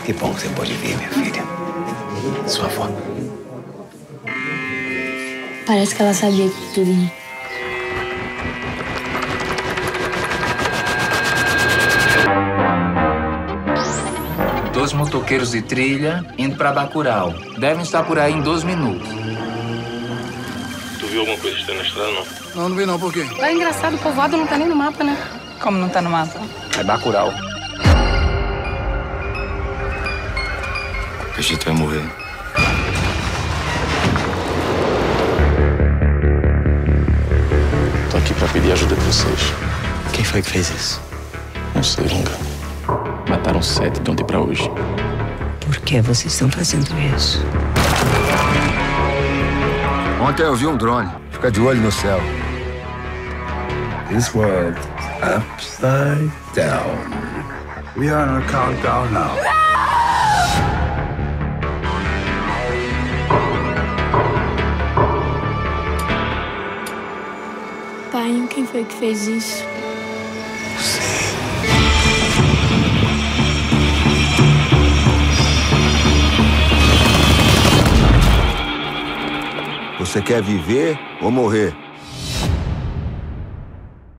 Que bom que você pode vir, minha filha. Sua avó. Parece que ela sabia que tu vinha. Dois motoqueiros de trilha indo pra Bacurau. Devem estar por aí em 2 minutos. Tu viu alguma coisa estranha na estrada, não? Não vi não, por quê? É engraçado, o povoado não tá nem no mapa, né? Como não tá no mapa? É Bacurau. A gente vai morrer. Tô aqui pra pedir ajuda de vocês. Quem foi que fez isso? Não sei, Lunga. Mataram 7 de ontem pra hoje. Por que vocês estão fazendo isso? Ontem eu vi um drone. Fica de olho no céu. This world upside down. We are on a countdown now. Pai, quem foi que fez isso? Você quer viver ou morrer?